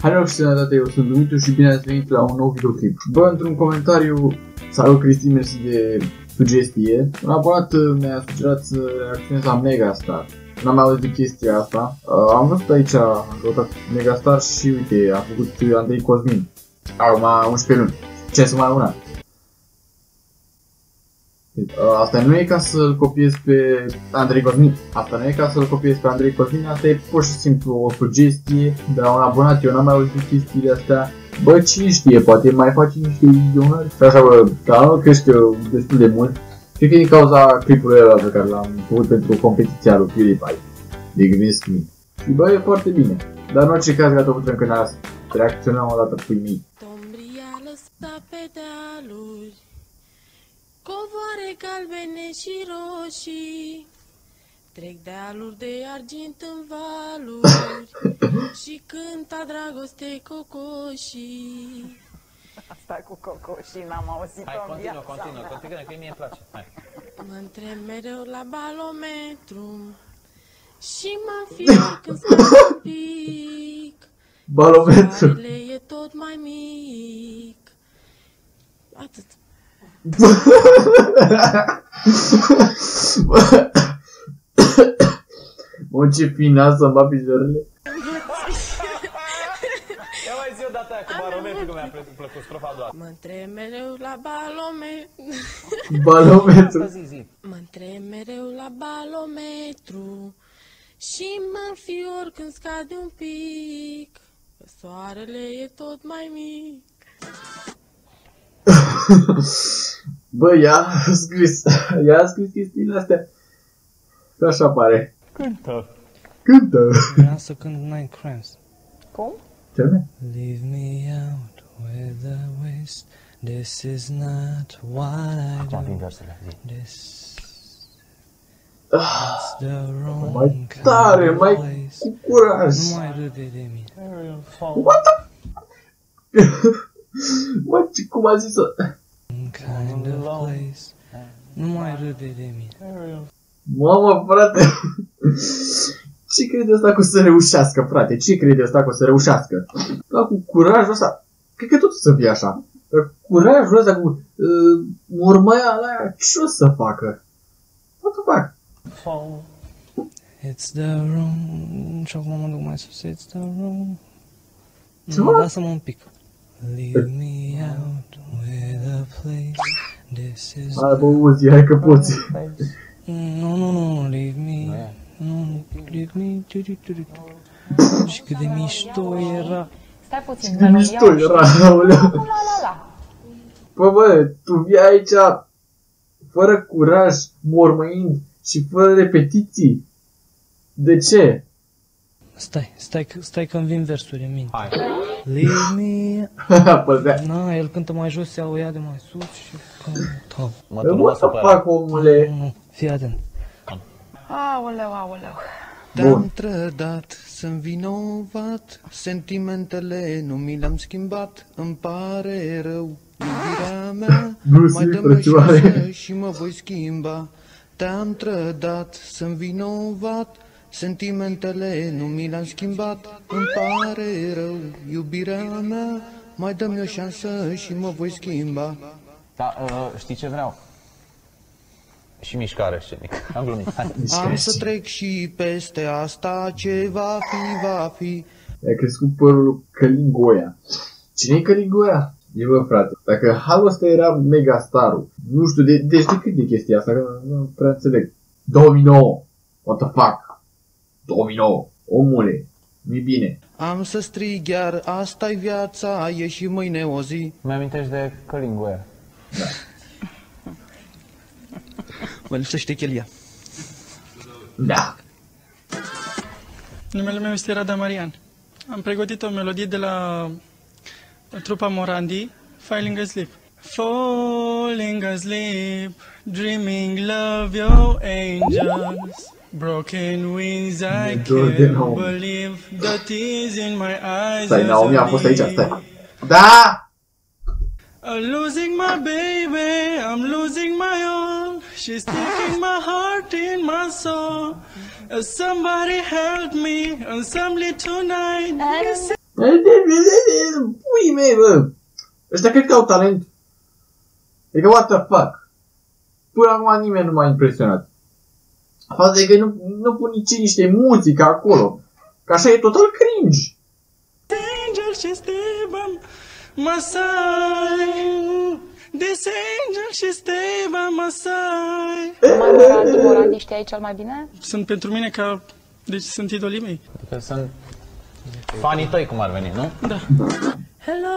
Hello și sănătate, eu sunt Dumitru și bine ați venit la un nou videoclip. Bă, într-un comentariu, salut Cristi, mersi de sugestie. Un abonat mi-a sugerat să reacționez la Megastar. N-am mai auzit de chestia asta. Am văzut aici, am căutat Megastar și uite, a făcut Andrei Cosmin. Acum 11 luni. Ce să mai una? Asta nu e ca să-l copiez pe Andrei Cosmin. Asta e pur și simplu o sugestie de la un abonat. Eu n-am mai auzit chestiile astea. Bă, cine știe, poate mai face niște vizionări. Și așa, bă, canalul crește destul de mult. Cred că e din cauza clipului ăla pe care l-am făcut pentru competiția lui PewDiePie de Gândesc Me. Și bă, e foarte bine. Dar în orice caz, gata, putem că ne-a reacționăm o dată cu mii. Covoare galbene și roșii trec dealuri de argint în valuri și cânta dragoste cocoșii. Stai cu cocoșii, n-am auzit-o în viața mea. Continuă, că mie îmi place. Hai. Mă întreb mereu la balometru și mă fiu când stau un pic. Balometru. Soarele e tot mai mic. Atât. Mă, ce finat să-mi bat picioarele. Ia mai zi o dată aia cu barometru, că mi-a plăcut strofa a doua. Mă întreb mereu la balometru. Balometru. Mă întreb mereu la balometru și mă înfior când scade un pic, că soarele e tot mai mic. Bă, ea a scris chestiile astea. Că așa pare. Cântă. Vreau să cânt Nine Crimes. Cum? Ce mea? Leave me out with the waste. This is not what I do. This is the wrong Mai tare, kind of mai place. cu curaj. Nu mai râde de mine. What the... Mă, cum a zis-o? Kind of place. Nu mai râde de mine. Mamă, frate. Ce crede ăsta cu să reușească, frate? Ce crede ăsta cu să reușească? Da, cu curajul ăsta. Cred că tot o să fie așa. Curajul ăsta cu mormăia aia, ce o să facă? What the fuck? It's the wrong. Și acum mă duc mai sus. It's the wrong. Ce? Lasă-mă un pic. Leave me out with a place. This is. Hai, bă, Uzi, hai că poți. Nu, leave me. Nu, leave me. Și cât de mișto era. Stai puțin, Ce mișto era, aoleu. Bă, tu vii aici fără curaj, mormăind și fără repetiții. De ce? Stai că-mi vin versuri în minte. Hai. Leave me. Păzea. Na, el cântă mai jos, ia o ia de mai sus și cântă. What the fuck, omule? Nu, fii atent. Aoleu. Te-am trădat, sunt vinovat, sentimentele nu mi le-am schimbat, îmi pare rău, iubirea mea, mai dă-mi o șansă și mă voi schimba. Te-am trădat, sunt vinovat, sentimentele nu mi le-am schimbat, îmi pare rău, iubirea mea, mai dă-mi o șansă și mă voi schimba. Da, știi ce vreau? Și mișcare scenică. Am glumit. Hai. Am să trec și peste asta, ce va fi, va fi. Mi-a crescut părul lui Călin Goia. Cine e Călin Goia? E, bă, frate. Dacă halul ăsta era Megastarul, nu știu, deci de cât de chestia asta, că nu prea înțeleg. 2009. What the fuck? 2009. Omule, nu-i bine. Am să strig iar, asta-i viața, e și mâine o zi. Mi-amintești de Călin Goia. Da. Mă lipsește chelia. Da. Numele meu este Rada Marian. Am pregătit o melodie de la trupa Morandi, Falling Asleep. Falling asleep, dreaming love your angels. Broken wings, I can't believe the tears in my eyes. Stai, Naomi a fost aici, stai. Da! I'm losing my baby, I'm losing my all. She's taking my heart in my soul. Somebody help me, and somebody tonight. Pui mei, bă! Ăștia cred că au talent. Adică, what the fuck? Până acum nimeni nu m-a impresionat. Față de că nu pun niște muzică acolo. Că așa e total cringe. Angel și Esteban Masai. This angel și Esteban Masai. Morandi știai cel mai bine? Sunt pentru mine ca... Deci sunt idolii mei. Adică sunt fanii tăi, cum ar veni, nu? Da. Hello,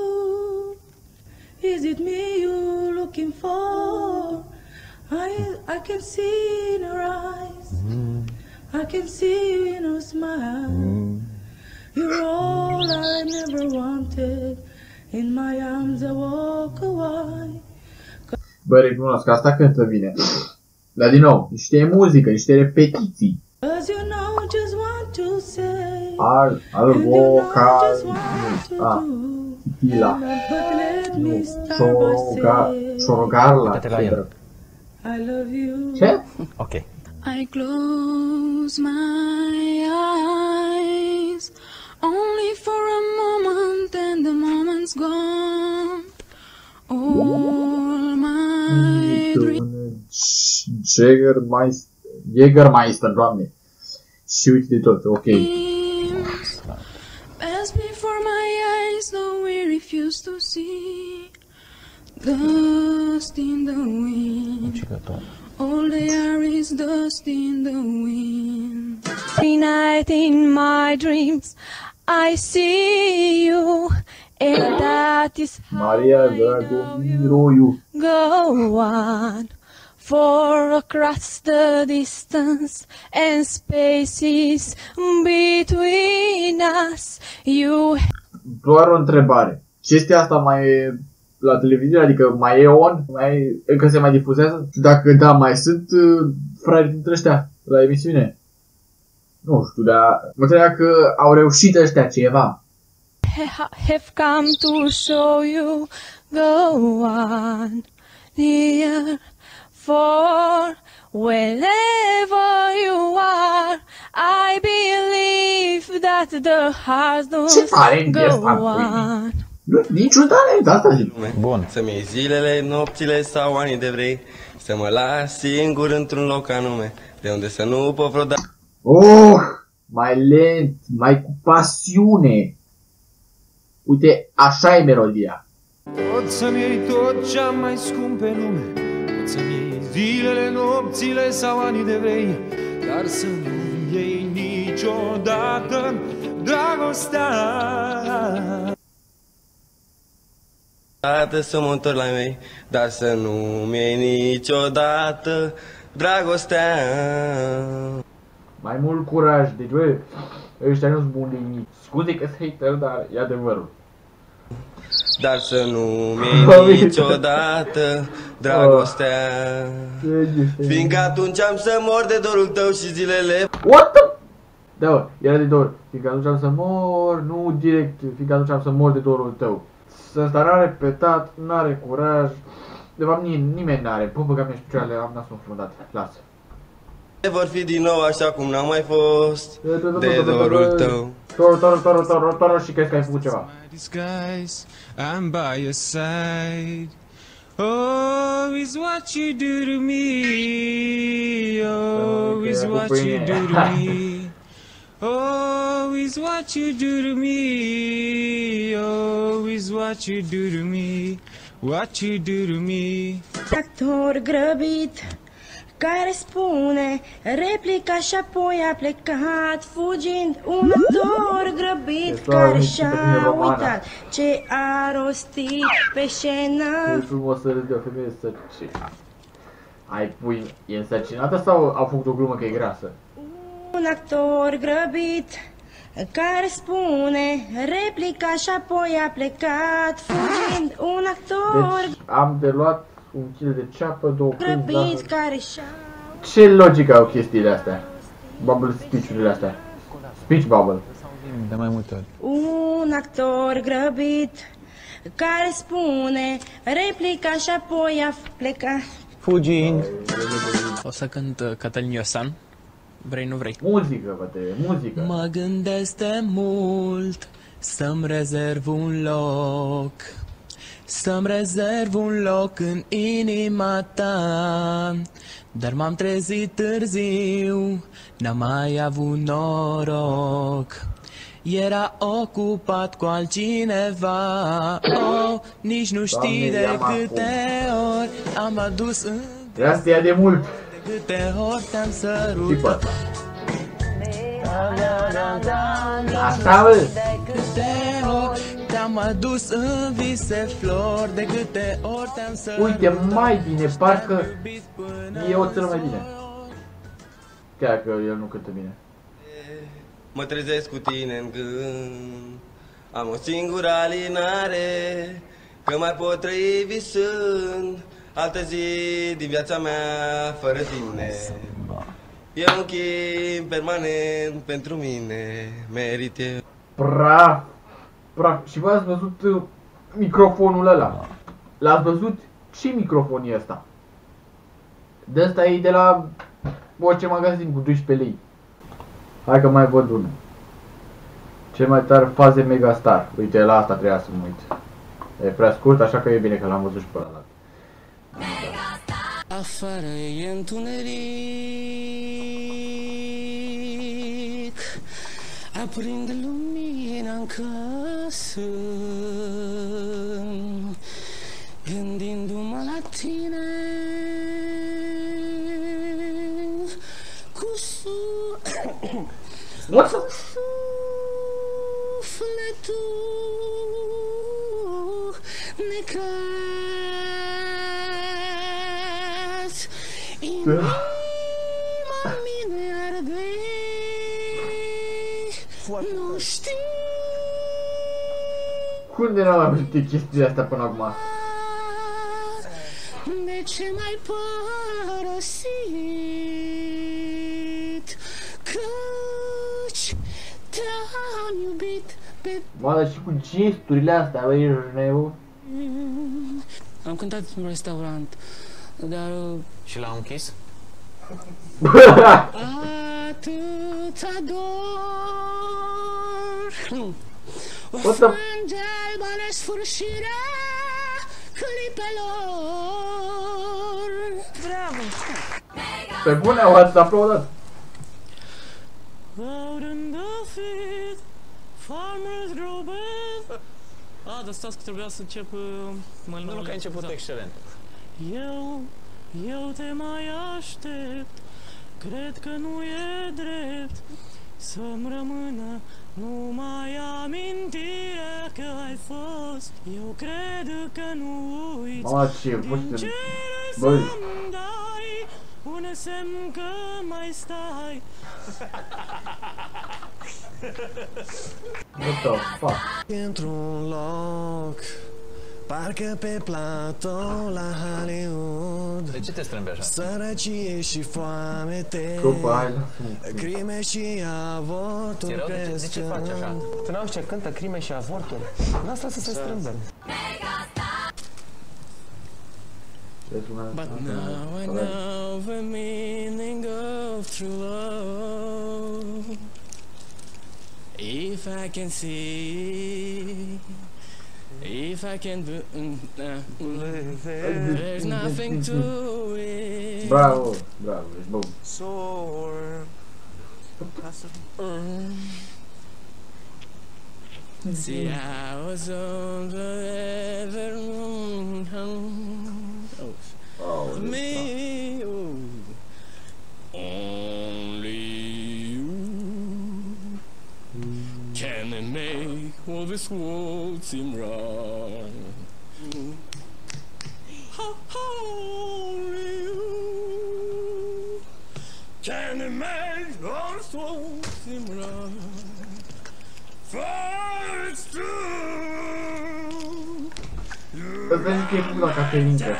is it me you're looking for? I can see in her eyes, I can see in her smile. You're all I never wanted, in my arms I walk away. Bă, recunosc că asta cântă bine. Dar din nou, niște muzică, niște repetiții. Cause you know just what to say, Al vocal, tila, but let me start by saying șorogarla, I love you. ce? Ok. I close my eyes only for a moment and the moment's gone. All my dreams Jägermeister, doamne. Și uite de tot, ok. pass before my eyes, though we refuse to see. Dust in the wind. All they are is dust in the wind. Every night in my dreams I see you, and that is Maria Dragomiroiu. go on. For across the distance and spaces between us, you... Doar o întrebare. Chestia asta mai e la televiziune, adică mai e on? Încă se mai difuzează? Dacă da, mai sunt fraieri dintre ăștia la emisiune? Nu știu, dar mă întreb că au reușit ăștia ceva. have come to show you, go on, dear, for wherever you are, I believe that the heart does go on. Niciun talent, asta zic. Bun. Să-mi iei zilele, nopțile sau anii de vrei, să mă las singur într-un loc anume, de unde să nu pot vreodată. Oh, mai lent, mai cu pasiune. Uite, așa e melodia. Pot să-mi iei tot ce-am mai scump pe lume, pot să-mi iei zilele, nopțile sau anii de vrei, dar să nu iei niciodată dragostea. Să mă întorc la mei, dar să nu-mi iei niciodată dragostea. Mai mult curaj, deci bă, ăștia nu-s buni de nimic. Scuze că-s hater, dar e adevărul. Dar să nu-mi iei niciodată dragostea, fiindcă atunci am să mor de dorul tău și zilele. What the... Da, bă, era de dor. Fiindcă atunci am să mor, nu direct, fiindcă atunci am să mor de dorul tău. Ăsta n-a repetat, n-are curaj. De fapt, nimeni n-are. Pă, băga mi-aș picioarele, am nasul înfundat. Lasă. Vor fi din nou așa cum n-am mai fost de dorul tău. Toro și crezi că ai făcut ceva. I'm by your side. Oh, is what you do to me. Oh, is what you do to me. Oh, is what you do to me. Oh, is what you do to me. What you do to me. Actor grăbit care spune replica și apoi a plecat fugind. Un actor grăbit care și-a uitat ce a rostit pe scenă. E frumos să râzi de o femeie sărcinată. Ai pui, e însărcinată sau au făcut o glumă că e grasă? Un actor grăbit care spune replica și apoi a plecat fugind. Un actor Deci am de luat un kil de ceapă, 2 grăbit care și-a... Ce logică au chestiile astea? Bubble speech-urile astea. Speech bubble. De mai multe ori. Un actor grăbit care spune replica și apoi a plecat. Fugind. O să cânt Cătălin Iosan. Vrei, nu vrei. Muzică, băte, muzică. Mă gândesc de mult să-mi rezerv un loc, să-mi rezerv un loc în inima ta. Dar m-am trezit târziu, n-am mai avut noroc. Era ocupat cu altcineva. Oh, nici nu știi de câte ori am adus în Asta de mult. de câte ori te-am sărutat. Asta, bă. De câte ori te-am adus în vise flori, de câte ori te-am sărutat. Uite, mai bine, parcă e o țără mai bine. Chiar că el nu cântă bine. Mă trezesc cu tine în gând, am o singură alinare, că mai pot trăi visând altă zi din viața mea fără tine. E un chin permanent pentru mine, merit eu. Praf. Și voi ați văzut microfonul ăla? L-ați văzut? Ce microfon e ăsta? De ăsta e de la orice magazin cu 12 lei. Hai că mai văd unul. Cel mai tare faze Megastar. Uite, la asta trebuia să mă uit. E prea scurt, așa că e bine că l-am văzut și pe ăla. Afară e întuneric, aprind lumina în casă, gândindu-mă la tine, cu sufletul necaz, inima mine arde, nu știu Cum de n-am mai văzut chestiile astea până acum? de ce m-ai părăsit, căci te-am iubit pe... Mă, dar și cu gesturile astea, băi, ești nebun? Am cântat în restaurant, dar... Și l-au închis? Atâta dor, o What the- frânge albă nesfârșirea clipelor. Bravo! Pe bune, ați aplaudat. Out in the field, farmers grow best. Dar stați că trebuia să încep Nu, că ai început excelent. Eu te mai aștept, cred că nu e drept să-mi rămână numai amintirea că ai fost. Eu cred că nu uiți. Mama, ce din voce. cele Băi. să-mi dai un semn că mai stai. What the fuck? Într-un loc, parcă pe platou la Hollywood. De ce te strâmbi așa? Sărăcie și foamete, După, hai, lasă-mă. crime și avorturi Ți-e rău? De ce faci așa? Tu n-auzi ce cântă crime și avorturi? N-asta să se strâmbă. But now I know the meaning of true love. If I can see, if I can there's nothing to it. Bravo, bravo, ești bun. See, I was on forever. Oh, Me, only you can make all this world seem right. Only you can make all this world seem right. For it's true. Îți vezi că e pula Caterinca.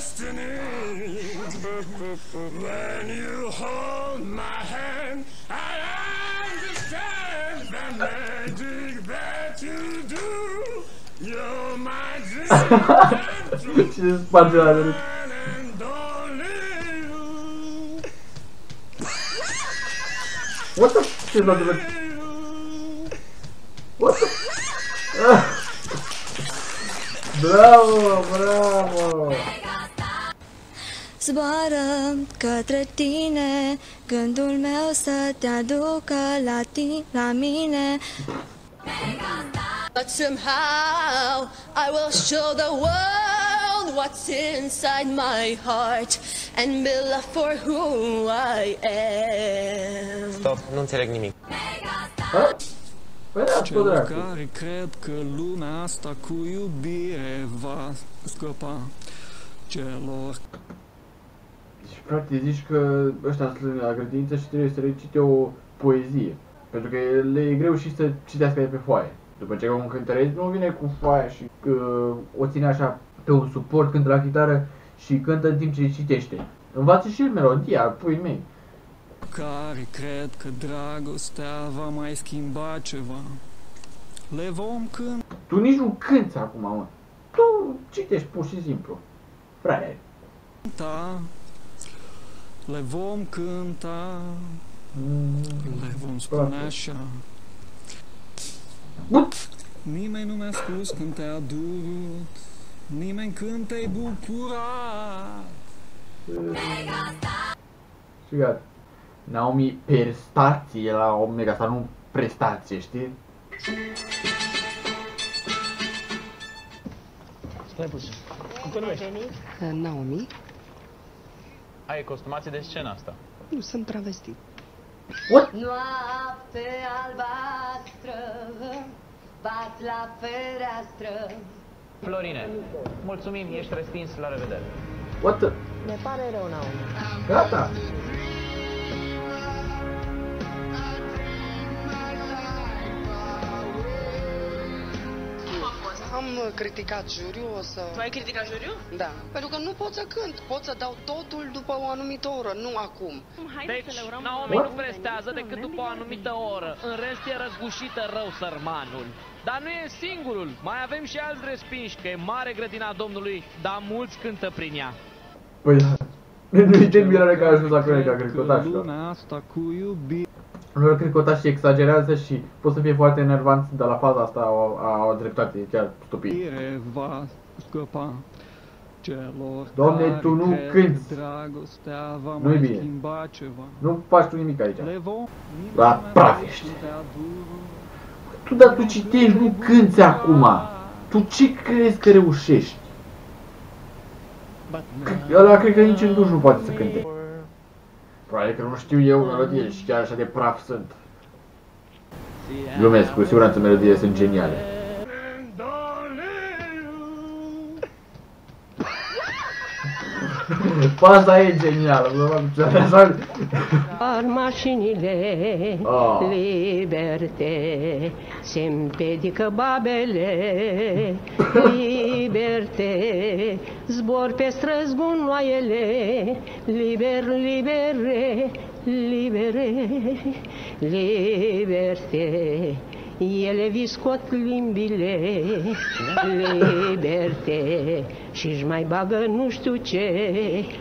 When you hold my hand, I understand the magic that you do. You're my dream. Și se sparge la râd. And only you. What the? Ce s-a întâmplat? What the? Bravo, bravo! Zboară către tine, gândul meu să te aducă la mine. But somehow I will show the world what's inside my heart and be loved for who I am. Stop, nu înțeleg nimic. Celor care cred că lumea asta cu iubire va scăpa celor. Și practic zici că ăștia sunt la grădiniță și trebuie să recite o poezie. Pentru că le e greu și să citească de pe foaie. După ce un cântăreț nu vine cu foaia și o ține așa pe un suport, cântă la chitară și cântă în timp ce citește. Învață și el melodia, puii mei. Care cred că dragostea va mai schimba ceva. Le vom cânta. Tu nici nu cânti acum, mă. Tu citești pur și simplu. Fraier. Le vom cânta. Le vom spune așa. Nimeni nu mi-a spus când te-a durut, nimeni când te-ai bucurat. Și gata. Naomi prestație la Omega, asta nu prestație, știi? Stai puțin. Cum te numești? Naomi. Ai costumație de scenă asta. Nu, sunt travestit. What? Noapte albastră, bați la fereastră. Florine, mulțumim, ești respins, la revedere. What the? Ne pare rău, Naomi. Gata. Am criticat juriul, o să... Tu ai criticat juriul? Da. Pentru că nu pot să cânt, pot să dau totul după o anumită oră, nu acum. Deci, Naomi nu prestează decât după o anumită oră. În rest e răgușită rău sărmanul. Dar nu e singurul. Mai avem și alți respinși, că e mare grădina Domnului, dar mulți cântă prin ea. Păi da. Nu-i de mirare că a ajuns la Cronica, cred că lumea asta cu iubire. Nu, cred că și exagerează și pot să fie foarte enervant, dar la faza asta au dreptate, e chiar stupid. Va scăpa celor. Doamne, tu nu cânti. Dragostea va Nu-i mai bine. schimba ceva. Nu faci tu nimic aici. Le vom. La praf ești. Tu, dar tu citești, nu cânti acum. Tu ce crezi că reușești? Ăla cred că nici în duș nu poate să cânte. Probabil că nu știu eu melodie și chiar așa de praf sunt. Glumesc, cu siguranță melodiile sunt geniale. Faza e genială, așa. Ar mașinile liberte, se împedică babele liberte, zbor pe străzi gunoaiele, liber, libere, libere, liberte. Ele vi scot limbile, liberte, și-și mai bagă nu știu ce,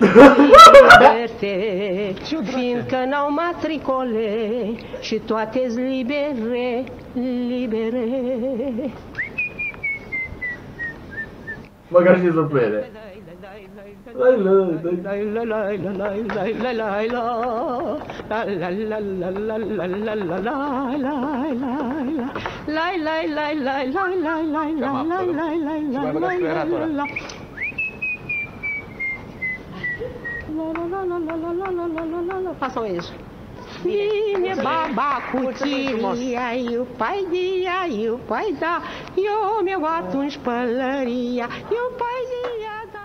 liberte, fiindcă n-au matricole și toate-s libere, libere. Măcar și suflere. Façam isso. Minha babacutia, e o pai dia, e o pai da, eu meu atunci pălăria, e o pai dia da.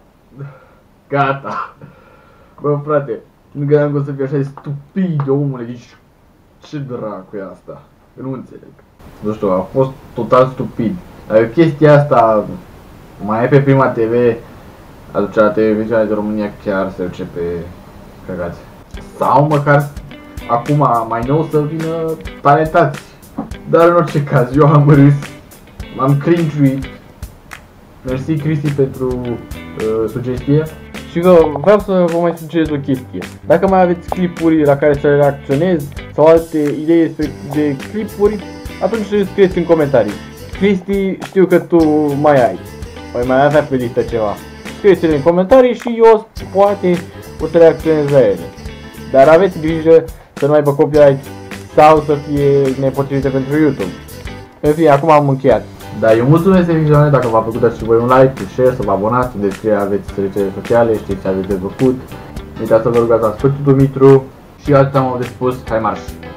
Gata. Bă, frate, nu gândeam că o să fie așa de stupid, omule, deci ce dracu e asta? Nu înțeleg. Nu știu, a fost total stupid. Dacă chestia asta mai e pe Prima TV, atunci la televiziunea de România chiar se duce pe căcați. Sau măcar acum mai nou să vină talentați. Dar în orice caz, eu am râs, m-am cringe-uit. Mersi Cristi pentru sugestie. Și că vreau să vă mai sugerez o chestie. Dacă mai aveți clipuri la care să reacționez sau alte idei de clipuri, atunci scrieți în comentarii. Cristi, știu că tu mai ai. Mai avea pe listă ceva. Scrieți-le în comentarii și eu poate o să reacționez la ele. Dar aveți grijă să nu aibă copyright sau să fie nepotrivite pentru YouTube. În fine, acum am încheiat. Da, eu mulțumesc de viziune, dacă v-a plăcut dați și voi un like, un share, să vă abonați, în descriere aveți rețele sociale, știți ce aveți de făcut. Nu uitați să vă rugați la Sfântul Dumitru și atât am de spus, hai marș!